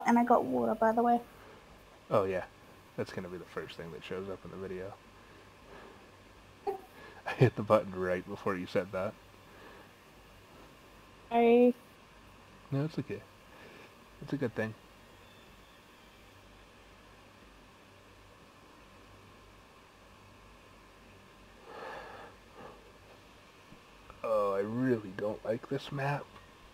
And I got water, by the way. Oh yeah, that's gonna be the first thing that shows up in the video. I hit the button right before you said that. Sorry. No, it's okay. It's a good thing. Oh, I really don't like this map.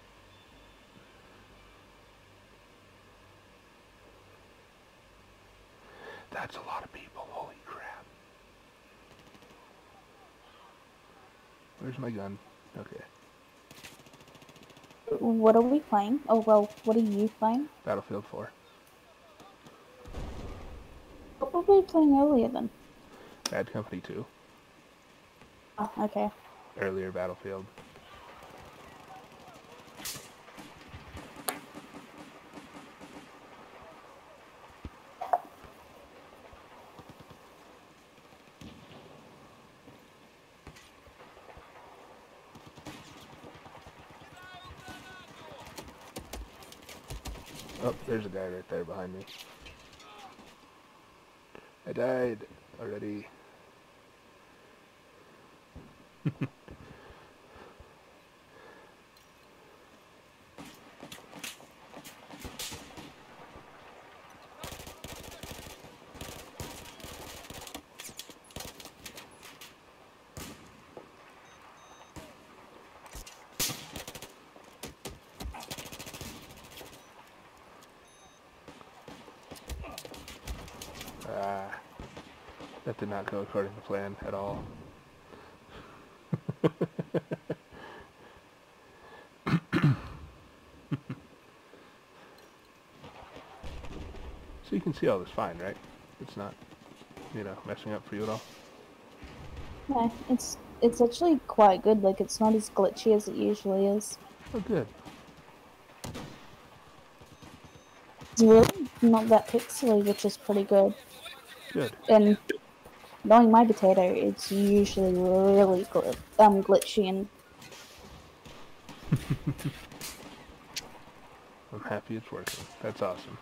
That's a lot of people. Holy crap. Where's my gun? Okay. What are we playing? Oh, well, what are you playing? Battlefield 4. What were we playing earlier then? Bad Company 2. Oh, okay. Earlier Battlefield. Oh, there's a guy right there behind me. I died already. Ah, that did not go according to plan at all. So you can see all this fine, right? It's not, messing up for you at all? Yeah, it's actually quite good. Like, it's not as glitchy as it usually is. Oh, good. It's really not that pixely, which is pretty good. Good. And knowing my potato, it's usually really glitchy and I'm happy it's working. That's awesome.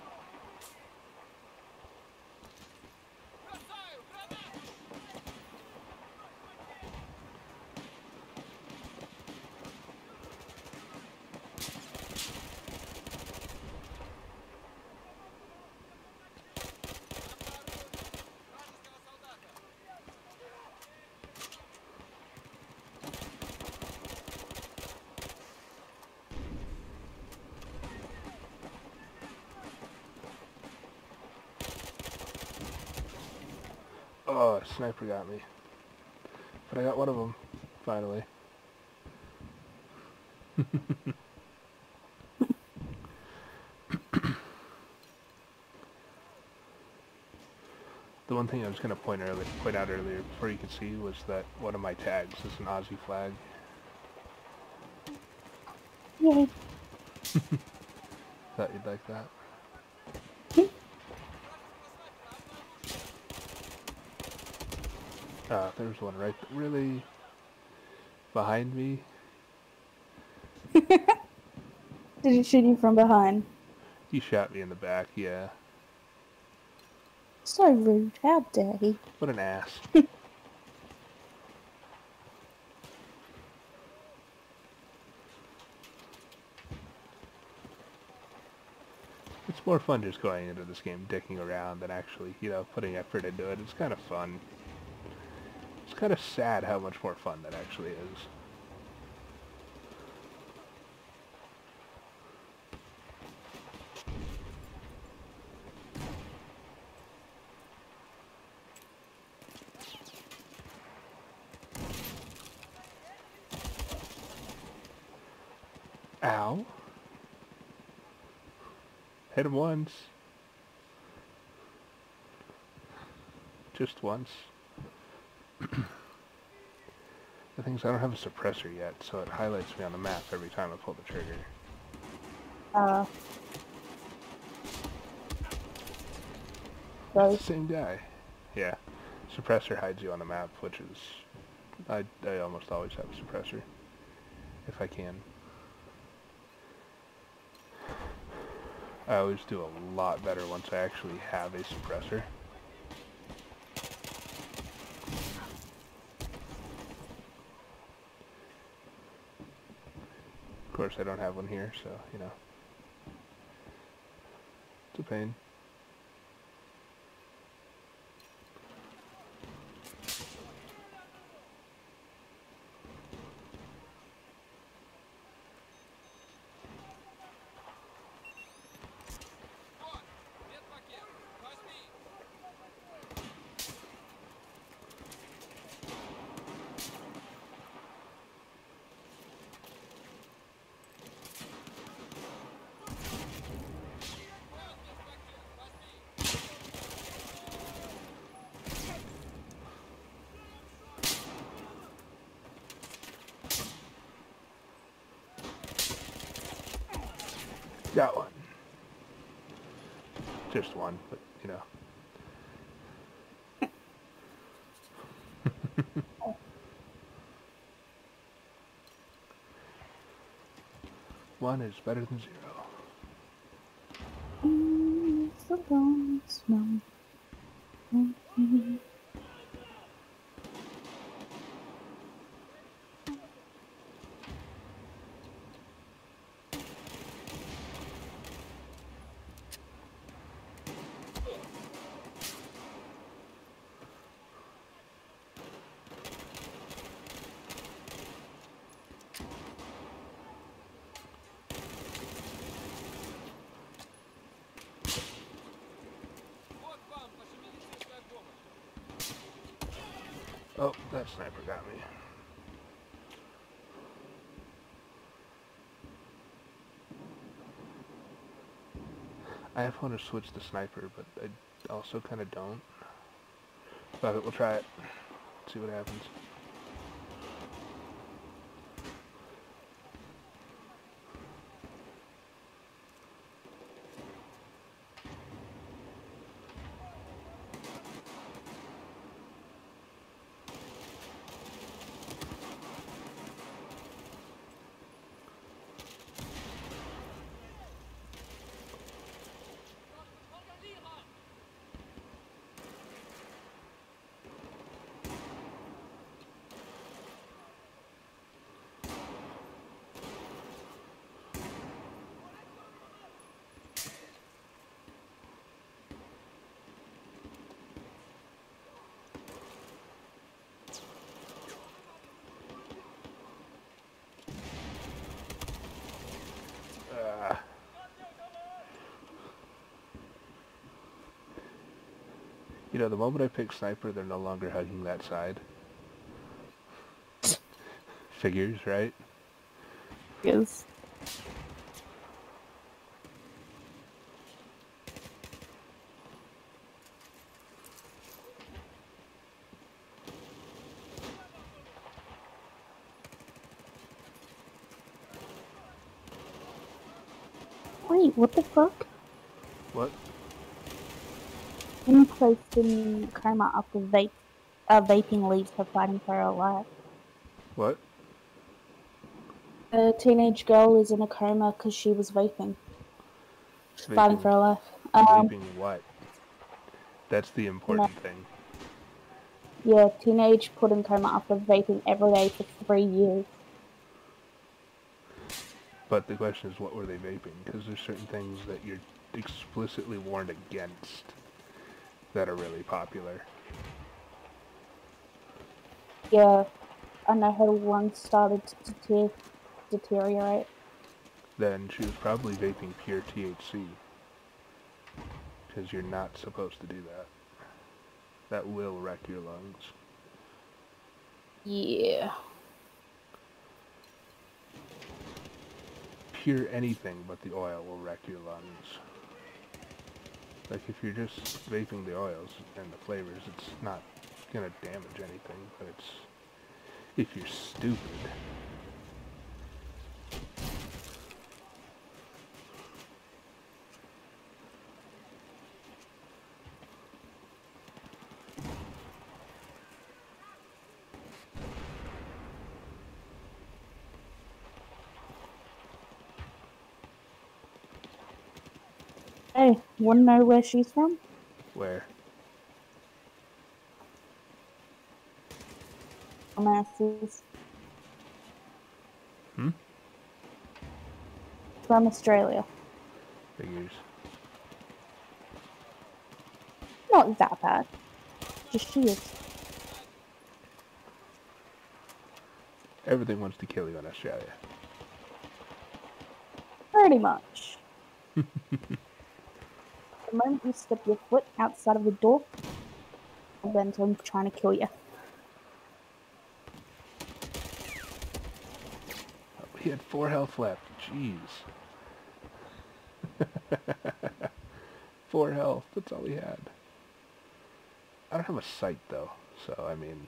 Oh, a sniper got me. But I got one of them, finally. The one thing I was going to point out earlier before you could see was that one of my tags is an Aussie flag. yeah. Thought you'd like that. There's one right really behind me. Did he shoot you from behind? He shot me in the back, yeah. So rude. How dare he? What an ass. It's more fun just going into this game dicking around than actually, putting effort into it. It's kind of fun. It's kind of sad how much more fun that actually is. Ow. Hit him once. Just once. The thing is, I don't have a suppressor yet, so it highlights me on the map every time I pull the trigger. Sorry. It's the same guy. Yeah. Suppressor hides you on the map, which is... I almost always have a suppressor. If I can. I always do a lot better once I actually have a suppressor. Of course, I don't have one here, so, you know, it's a pain. Got one. Just one, but, you know. One is better than 0. It's a long snow. Oh, that sniper got me. I have want to switch the sniper, but I also kind of don't. But we'll try it. See what happens. You know, the moment I pick sniper, they're no longer hugging that side. Figures, right? Yes. Wait, what the fuck? What? Been placed in coma after vaping leaves her fighting for her life. What? A teenage girl is in a coma because she was vaping. She's fighting Vaping. for her life. Vaping what? That's the You important thing. yeah, teenage put in coma after vaping every day for 3 years. But the question is, what were they vaping? Because there's certain things that you're explicitly warned against that are really popular. Yeah, I know her lungs started to deteriorate. Then she was probably vaping pure THC. Because you're not supposed to do that. That will wreck your lungs. Yeah. Pure anything but the oil will wreck your lungs. Like if you're just vaping the oils and the flavors, it's not gonna damage anything, but it's if you're stupid. Hey, wanna know where she's from? Where? Dumbasses. Hmm? From Australia. Figures. Not that bad. Just she is. Everything wants to kill you in Australia. Pretty much. The moment you step your foot outside of the door, then I'm trying to kill you. Oh, he had 4 health left. Jeez. 4 health. That's all he had. I don't have a sight though, so I mean...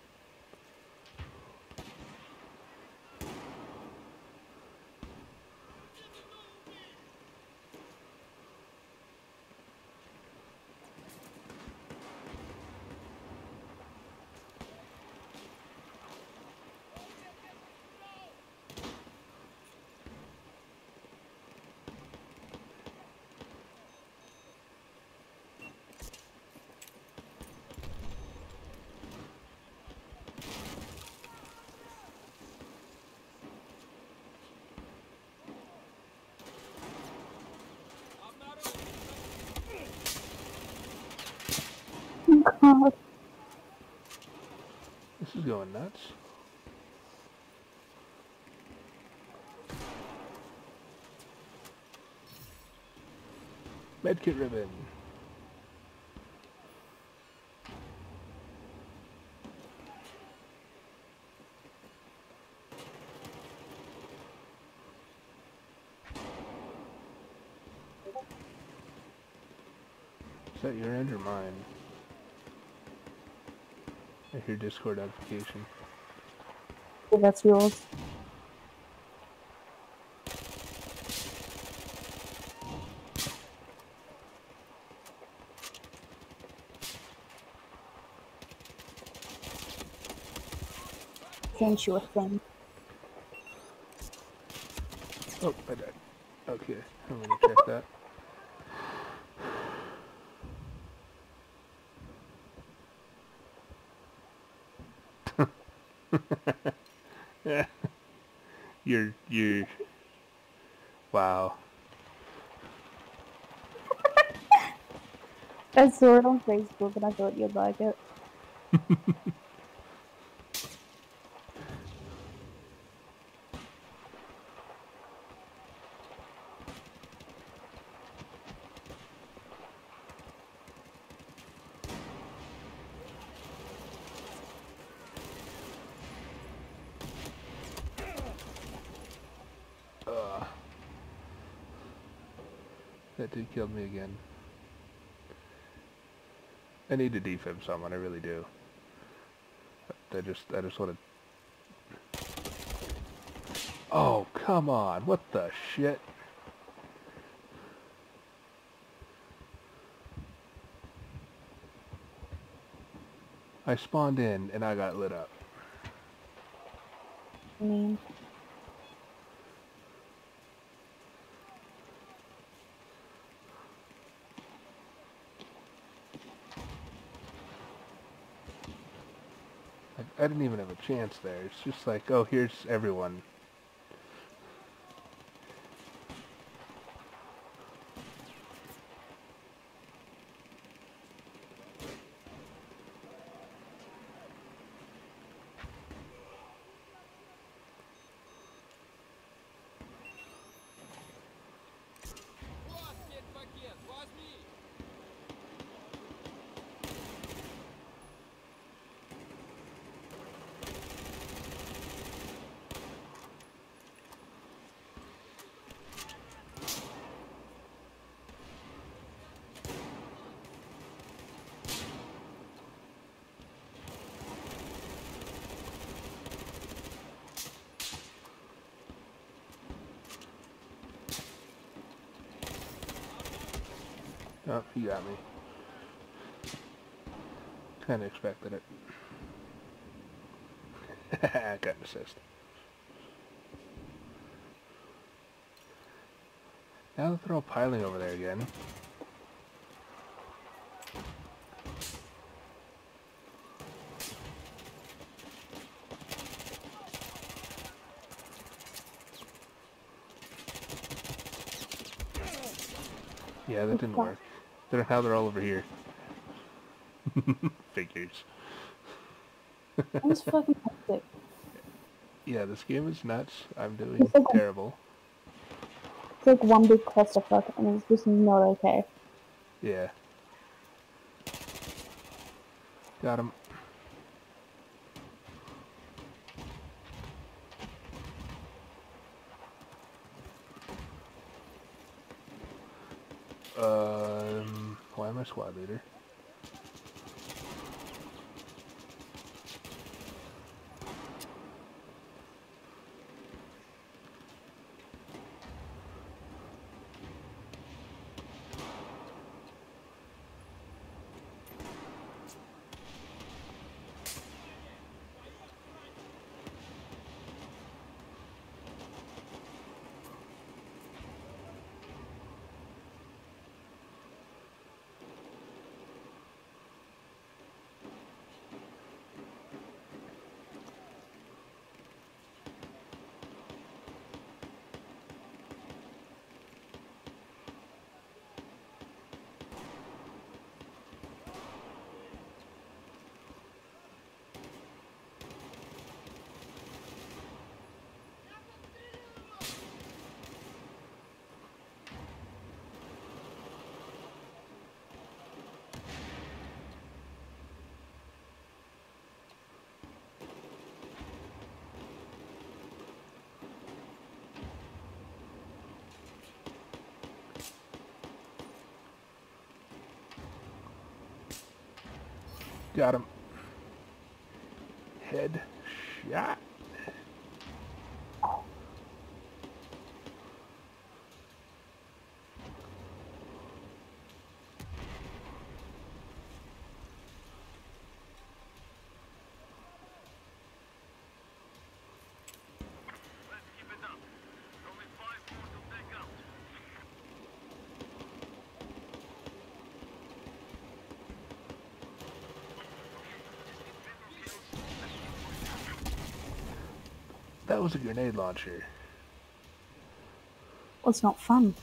God. This is going nuts. Medkit ribbon. Is that your end or mine? I hear Discord notification. Yeah, that's yours. Sent you a thing. Oh, I died. Okay, I'm gonna check that. Yeah. You're... Wow. I saw it on Facebook and I thought you'd like it. That dude killed me again. I need to defib someone, I really do. I just wanna... Oh, come on, what the shit? I spawned in and I got lit up. I mean, I didn't even have a chance there. It's just like, oh, here's everyone. Oh, he got me. Kinda expected it. Got an assist. Now that they're all piling over there again. Yeah, that didn't work. Now they're all over here. Figures. It's fucking hectic. Yeah, this game is nuts. I'm doing It's like, terrible. it's like one big clusterfuck, and it's just not okay. Yeah. Got him. Why am I squad leader? Got him. Head shot. That was a grenade launcher. Well, it's not fun.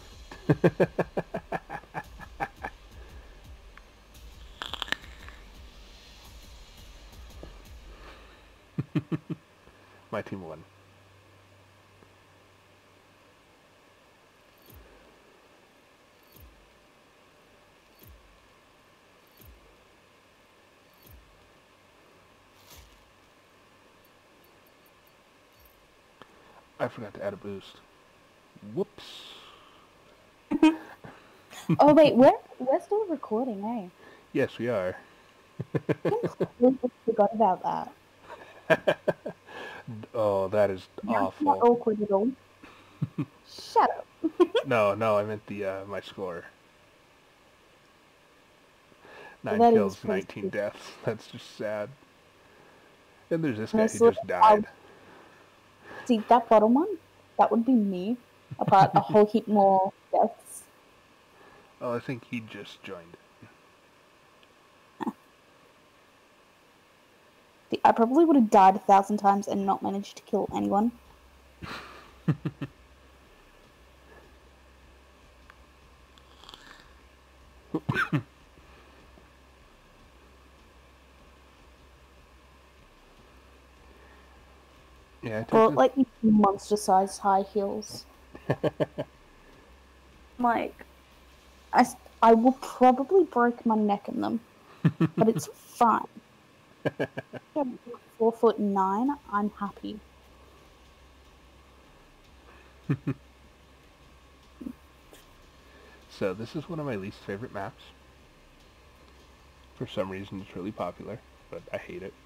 My team won. I forgot to add a boost. Whoops. Oh wait, we're still recording, eh? Yes, we are. Completely forgot about that. Oh, that is That's not awful. awkward at all. Shut up. No, I meant the my score. 9 That is kills, pretty 19 stupid. deaths. That's just sad. And there's this guy who Honestly, just died. see that bottom one? That would be me. Apart a whole heap more deaths. Oh, I think he just joined it. See, I probably would have died 1,000 times and not managed to kill anyone. Yeah, I took Or this. like monster-sized high heels. Like, I, I will probably break my neck in them, but it's fine. I'm 4'9", I'm happy. So this is one of my least favorite maps. For some reason, it's really popular, but I hate it.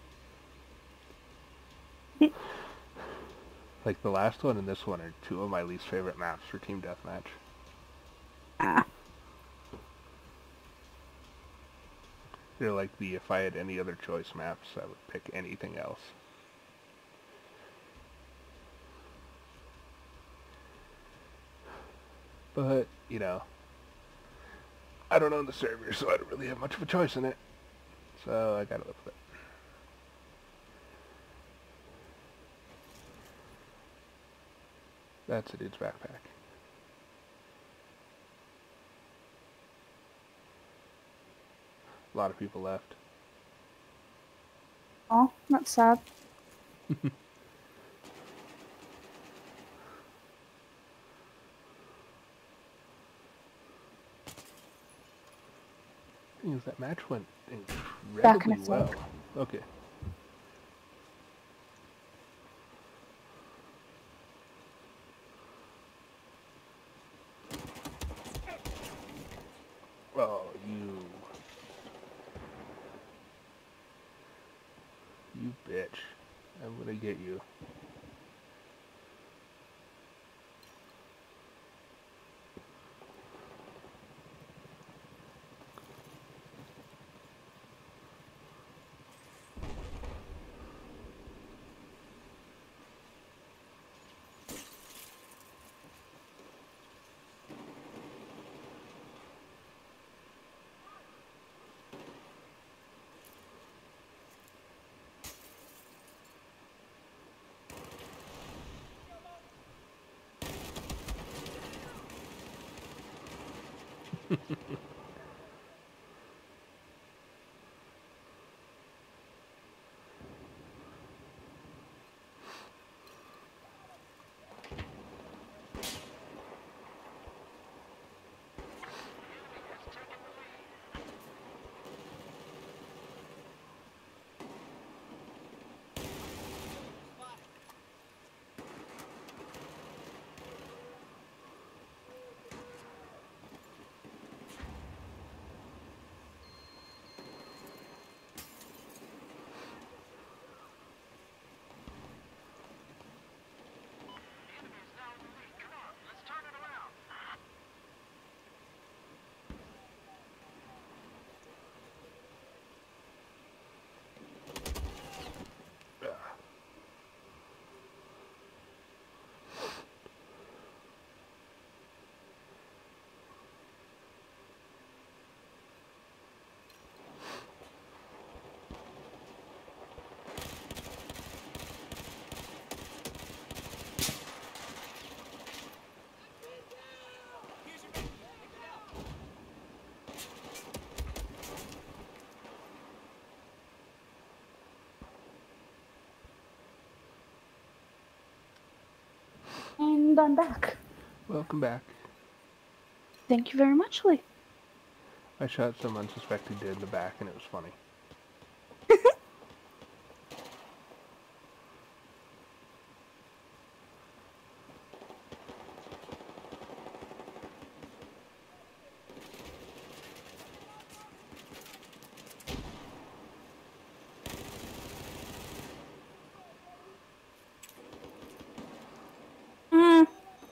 Like the last one and this one are two of my least favorite maps for team deathmatch. Ah. They're like the if I had any other choice maps, I would pick anything else. But, you know, I don't own the server, so I don't really have much of a choice in it. So I gotta live with it. That's a dude's backpack. A lot of people left. Oh, that's sad. Thing is, that match went Back in incredibly a well. sec. Okay. Oh, you bitch. I'm gonna get you. And I'm back. Welcome back. Thank you very much, Lee. I shot some unsuspecting dude in the back and it was funny. Mm.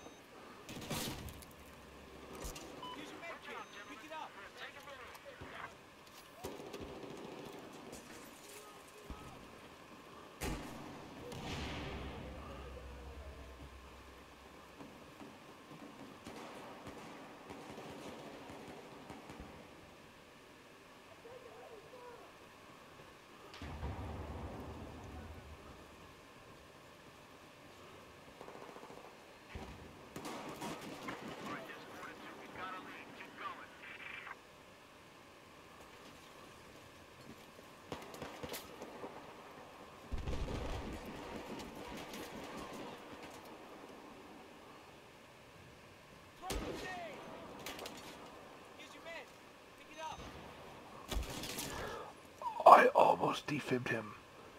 I almost defibbed him.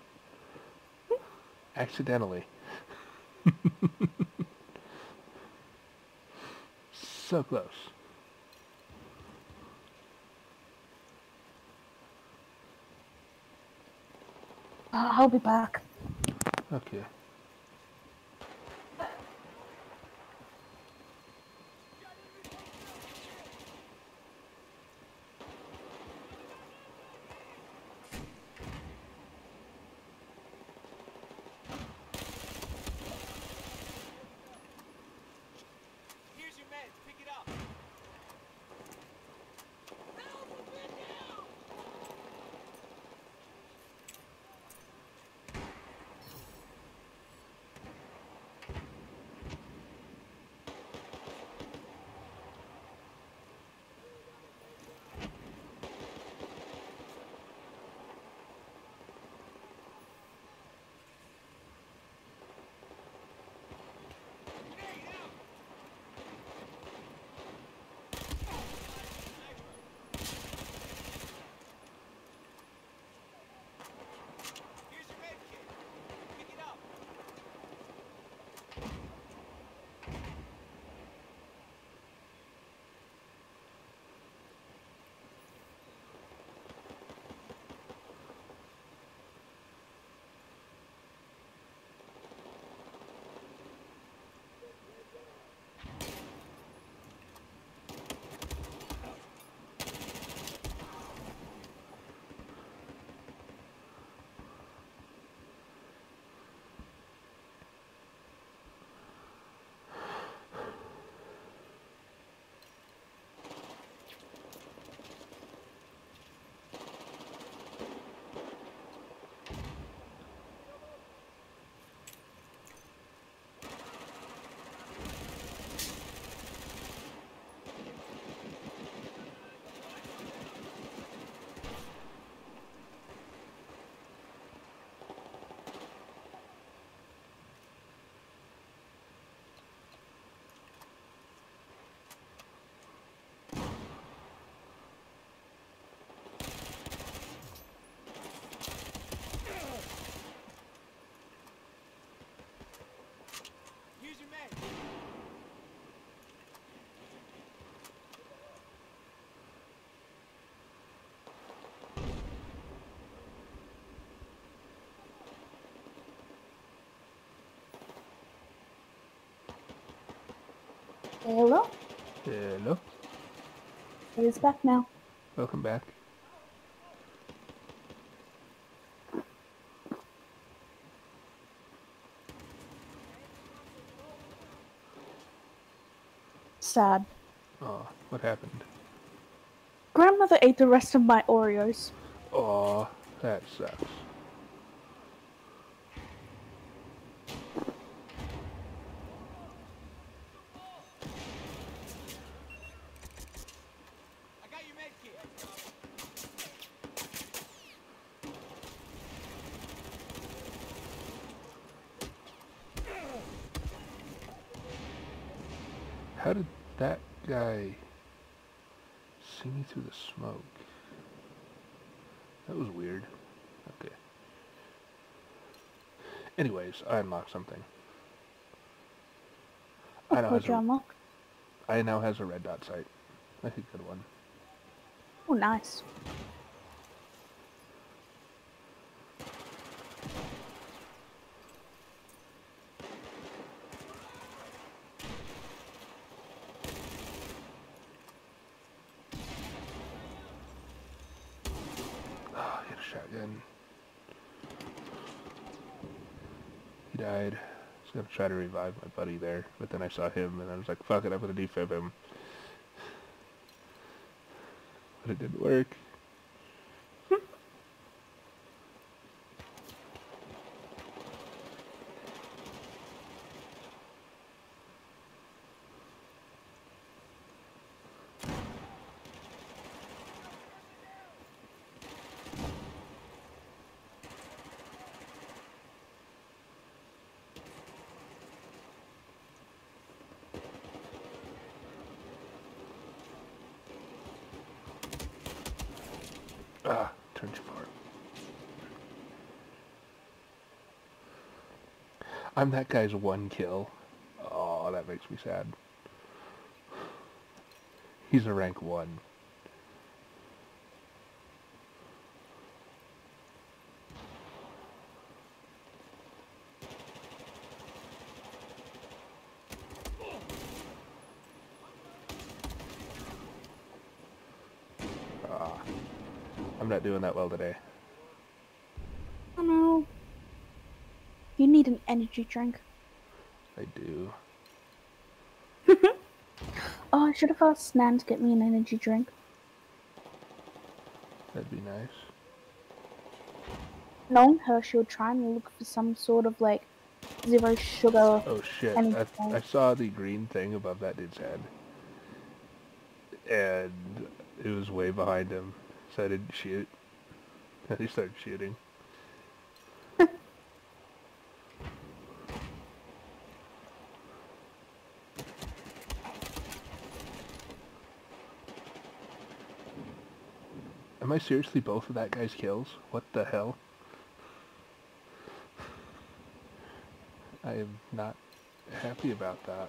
Accidentally. So close. I'll be back. Okay. Hello? Hello? It's back now. Welcome back. Sad. Aw, what happened? Grandmother ate the rest of my Oreos. Aw, that sucks. How did that guy see me through the smoke? That was weird. Okay. Anyways, I unlocked something. What would you unlock? I now has a red dot sight. That's a good one. Oh, nice. Oh, get a shotgun. He died. I was gonna try to revive my buddy there, but then I saw him and I was like, fuck it, I'm gonna defib him. But it didn't work. Ah, turned too far. I'm that guy's one kill. Oh, that makes me sad. He's a rank 1. Ah, I'm not doing that well today. Oh no. You need an energy drink. I do. Oh, I should have asked Nan to get me an energy drink. That'd be nice. Knowing her, she'll try and look for some sort of like zero sugar Oh shit, energy I drink. saw the green thing above that dude's head. And it was way behind him, so I didn't shoot. And he started shooting. Am I seriously both of that guy's kills? What the hell? I am not happy about that.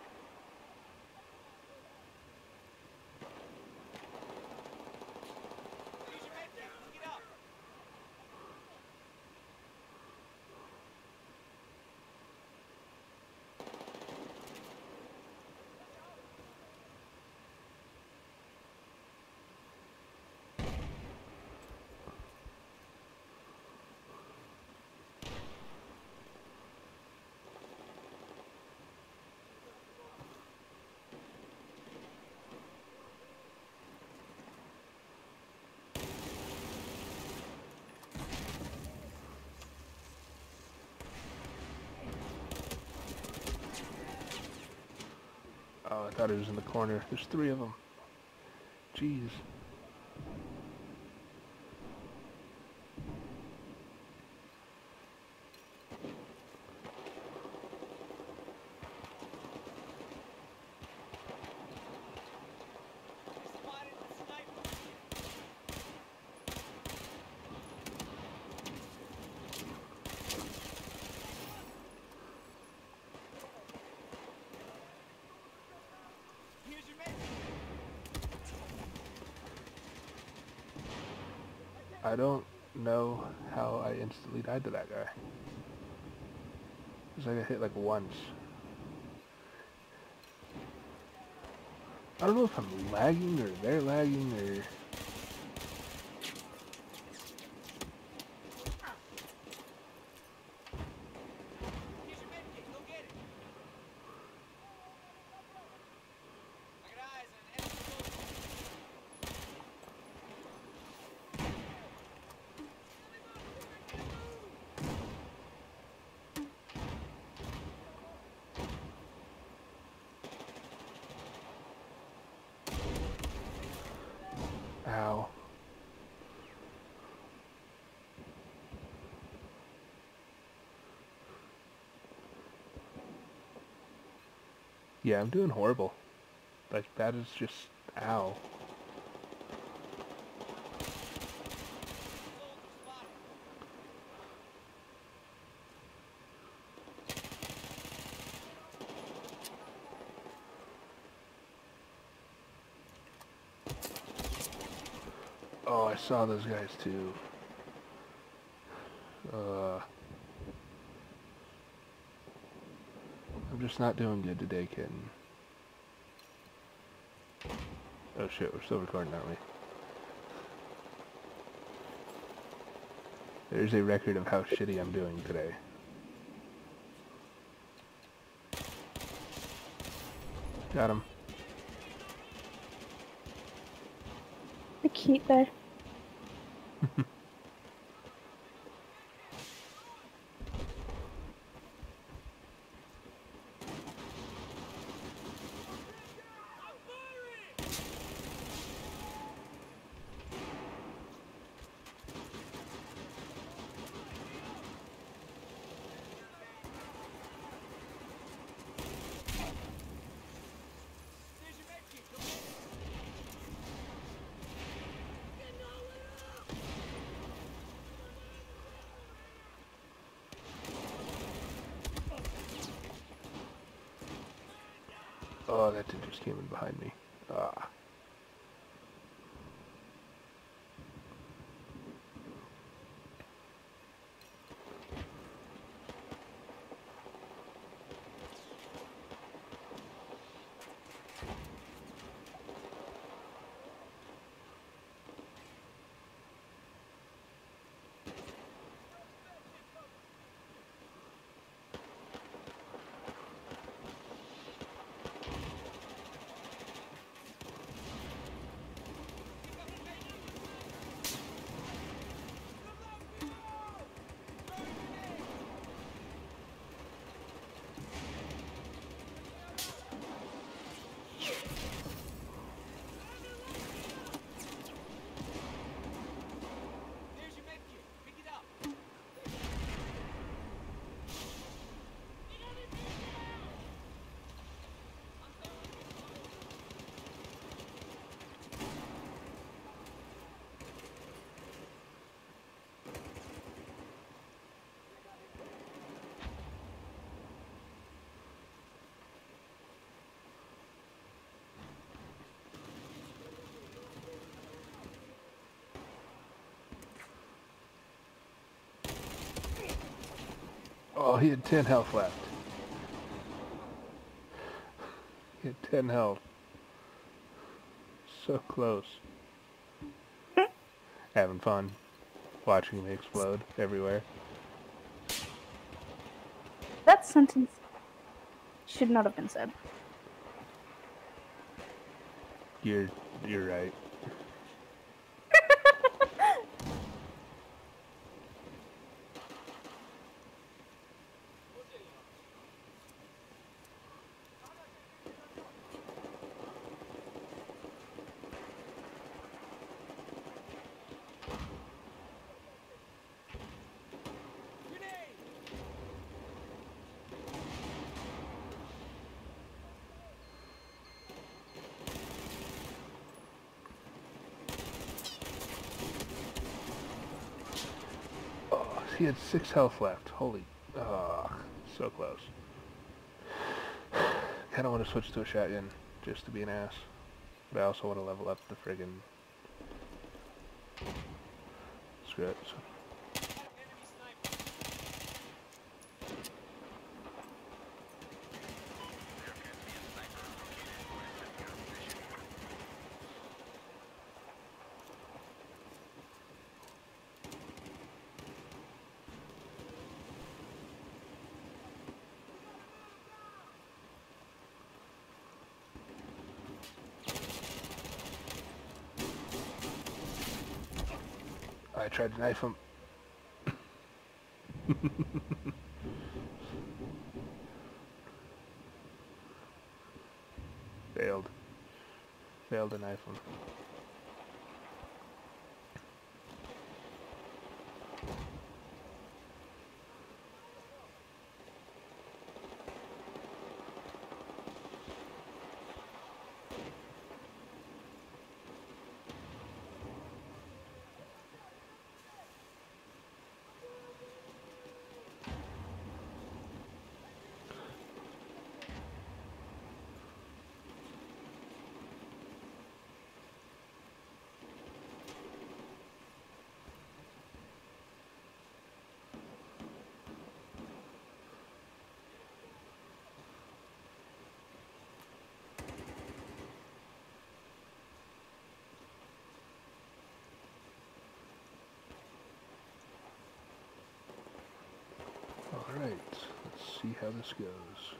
Oh, I thought he was in the corner. There's 3 of them. Jeez. I don't know how I instantly died to that guy. Because I got hit like once. I don't know if I'm lagging or they're lagging or... Ow. Yeah, I'm doing horrible. Like, that is just... Ow. Oh, I saw those guys too. I'm just not doing good today, kitten. Oh shit, we're still recording, aren't we? There's a record of how shitty I'm doing today. Got him. The cute there. Oh, that dude just came in behind me. Ah. Oh, he had 10 health left. He had 10 health. So close. Having fun. Watching me explode everywhere. That sentence should not have been said. You're right. He had 6 health left. Holy... so close. Kinda want to switch to a shotgun, just to be an ass. But I also want to level up the friggin... Screw it. I tried to knife him. Failed. Failed to knife him. Alright, let's see how this goes.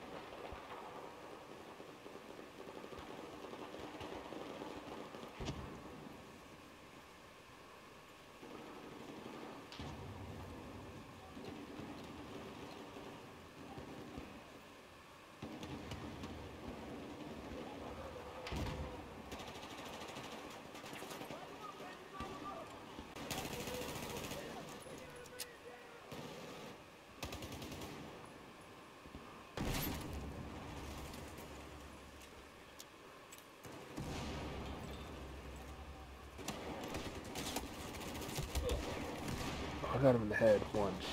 I got him in the head once.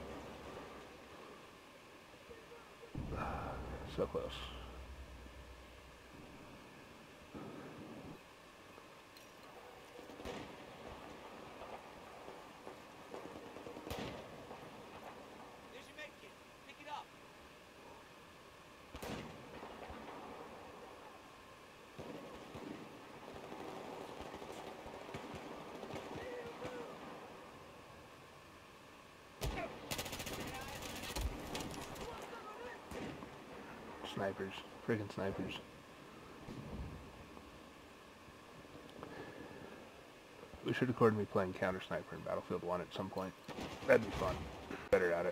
So close. There's your med kit. Pick it up. Snipers. Freaking snipers. We should record me playing Counter Sniper in Battlefield 1 at some point. That'd be fun. Better at it.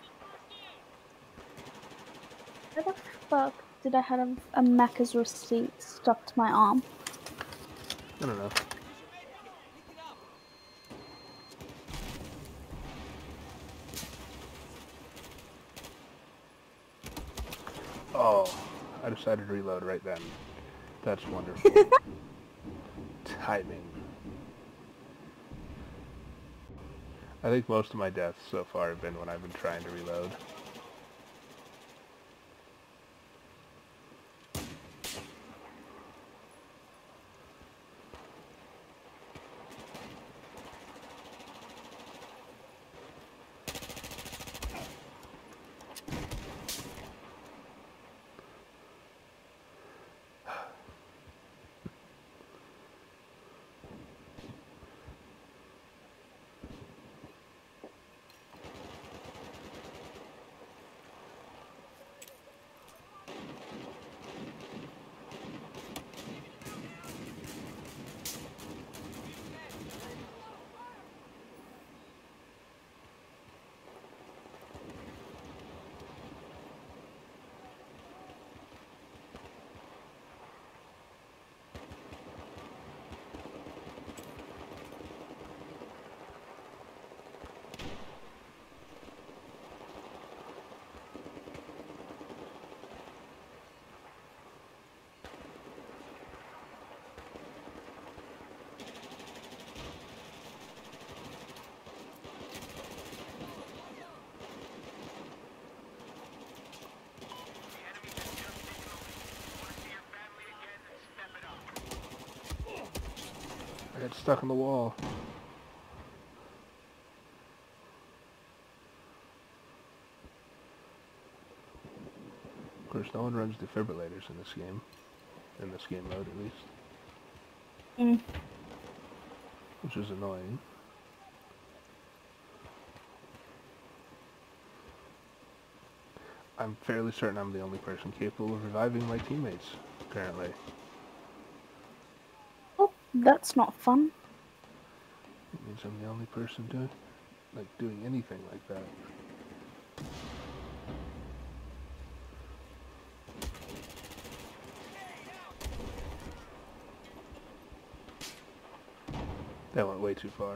Where the fuck did I have a Macca's receipt stuck to my arm? I don't know. Pick it up. Oh, I decided to reload right then. That's wonderful. Timing. I think most of my deaths so far have been when I've been trying to reload. I got stuck in the wall. Of course, no one runs defibrillators in this game. In this game mode, at least. Which is annoying. I'm fairly certain I'm the only person capable of reviving my teammates, currently. Oh, that's not fun. It means I'm the only person doing anything like that. That went way too far.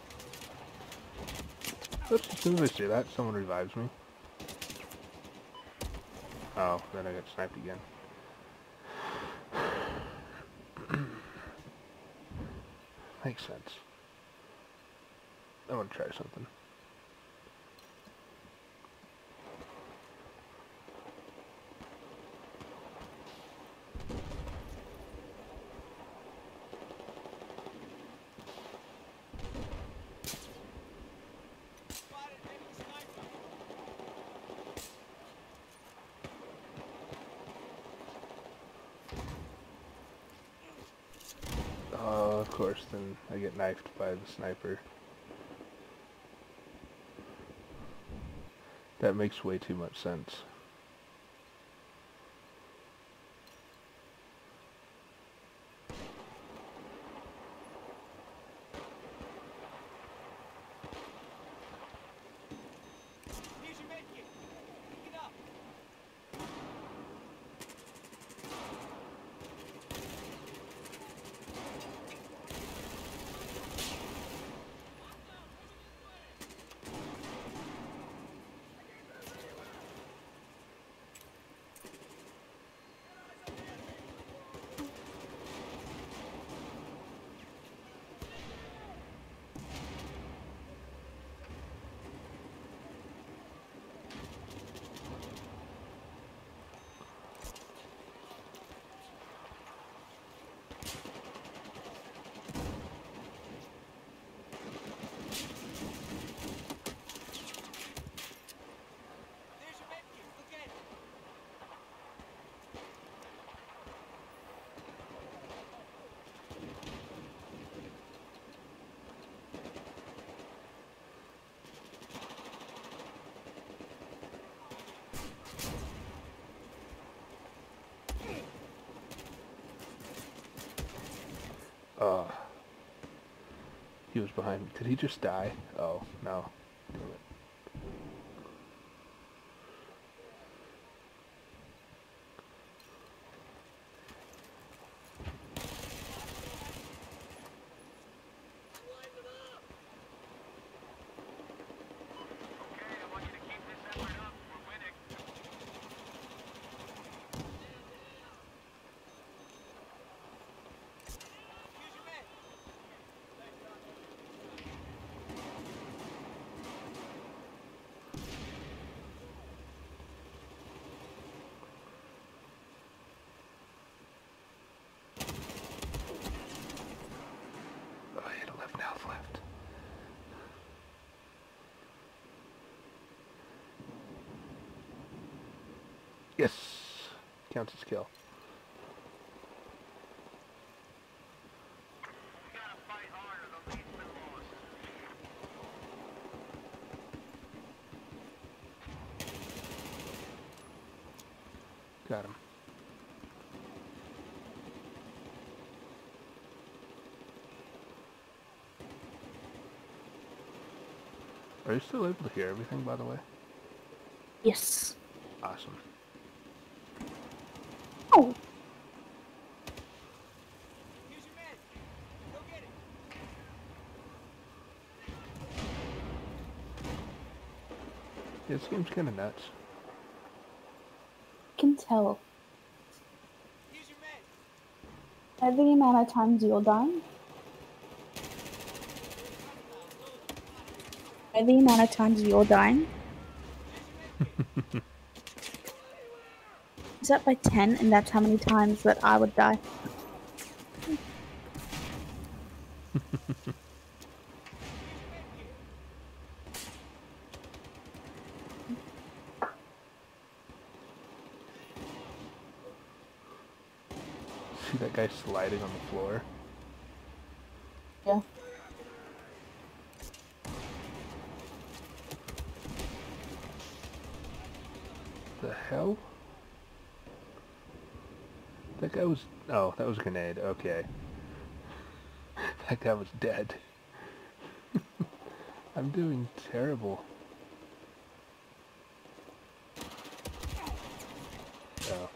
Oops, as soon as I say that, someone revives me. Oh, then I got sniped again. Makes sense. I want to try something. Spotted enemy sniper. Of course, then I get knifed by the sniper. That makes way too much sense. Here's your medkit. Pick it up. There's your medkit. Look at it. He was behind me. Did he just die? Oh, no. Damn it. Here's your med. Oh, I had 11 health left. Yes! Counts as kill. Got him. Are you still able to hear everything, by the way? Yes. Awesome. Oh, Here's your med. Go get it. Yeah, this game's kind of nuts. I can tell Here's your med. by the amount of times you're dying. By the amount of times you're dying. Is that by 10? And that's how many times that I would die. See that guy sliding on the floor? Yeah. The hell? That guy was... Oh, that was a grenade. Okay. That guy was dead. I'm doing terrible. Oh.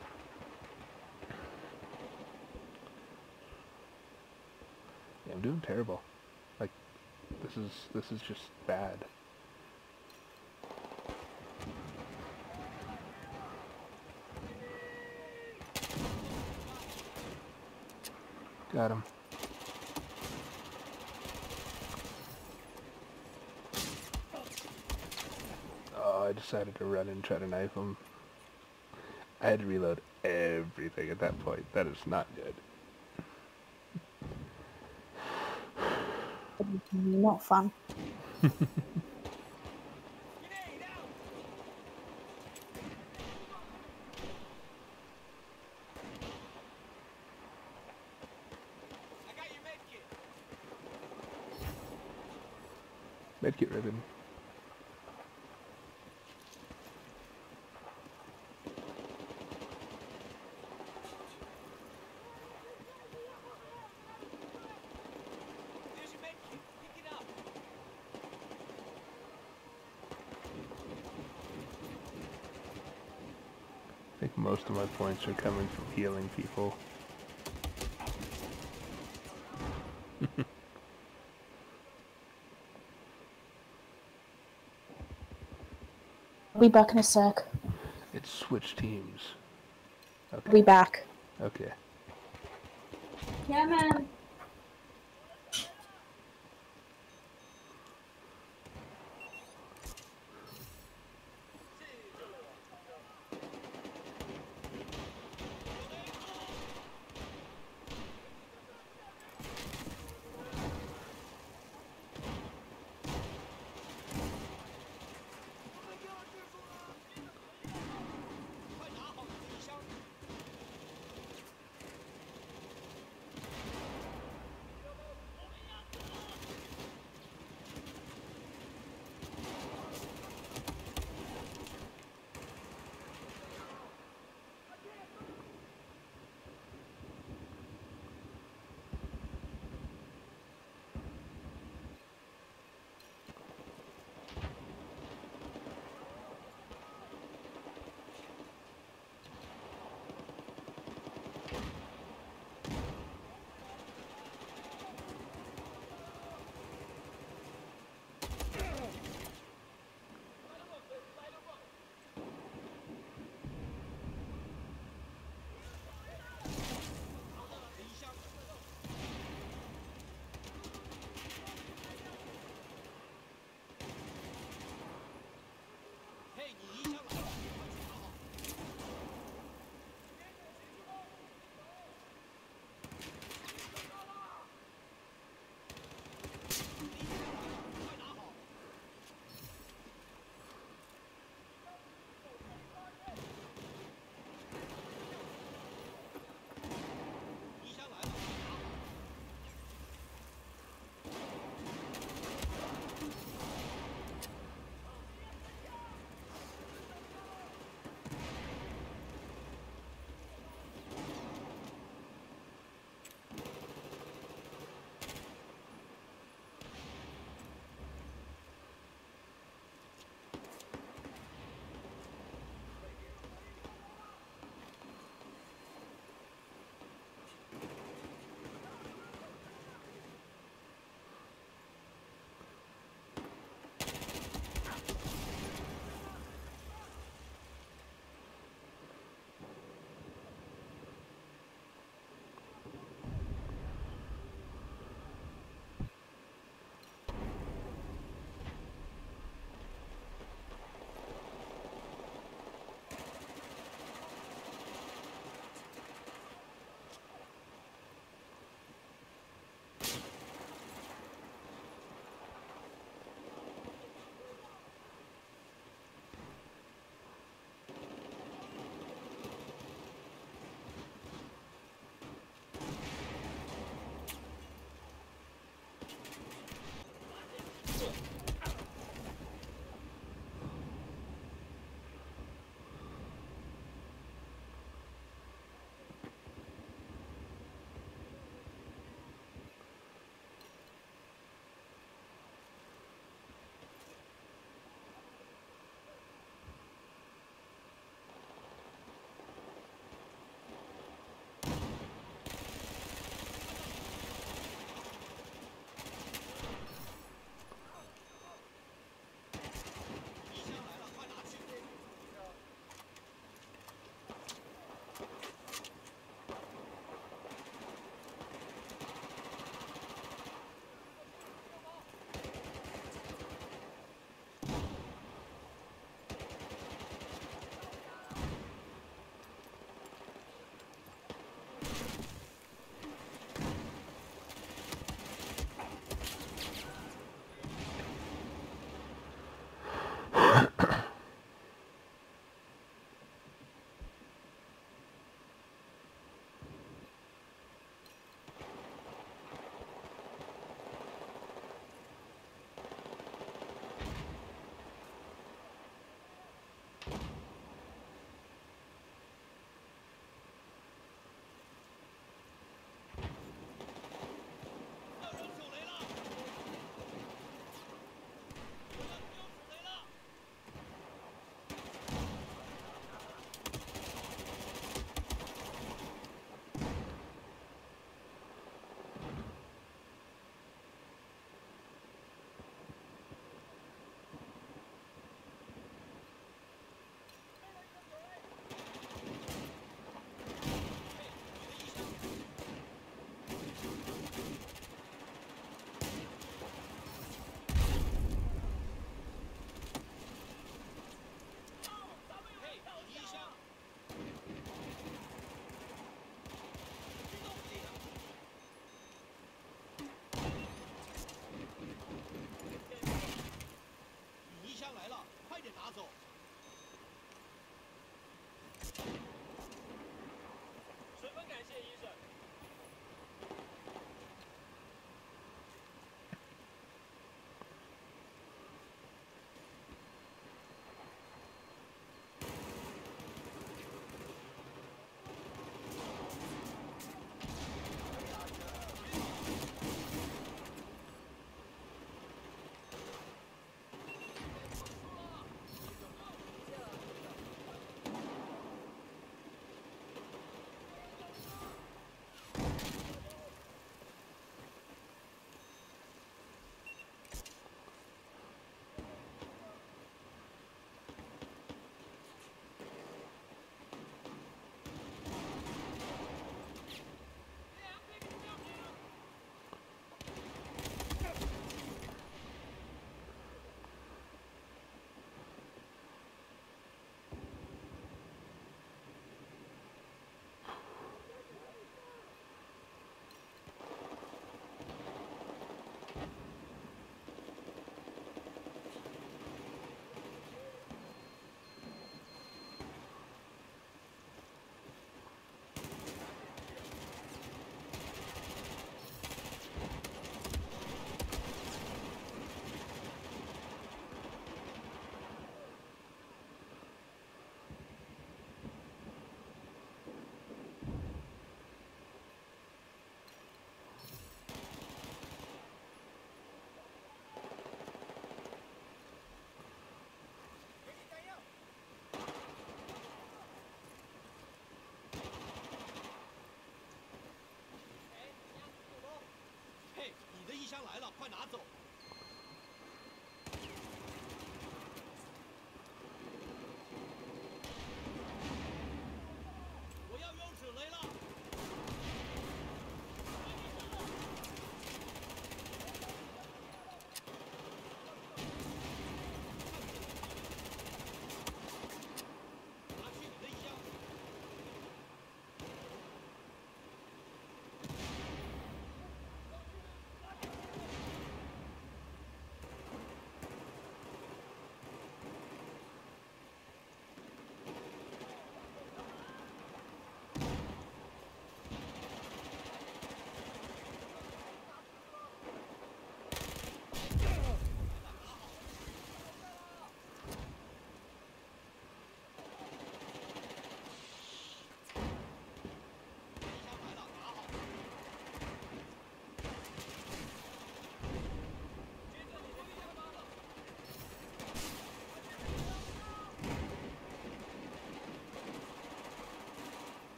Yeah, I'm doing terrible. Like, this is just bad. Got him. Oh, I decided to run and try to knife him. I had to reload everything at that point. That is not good. Not fun. Medkit ribbon. There's your medkit. Pick it up. I think most of my points are coming from healing people. I'll be back in a sec. It's switch teams. I'll be back. Okay. Yeah, man.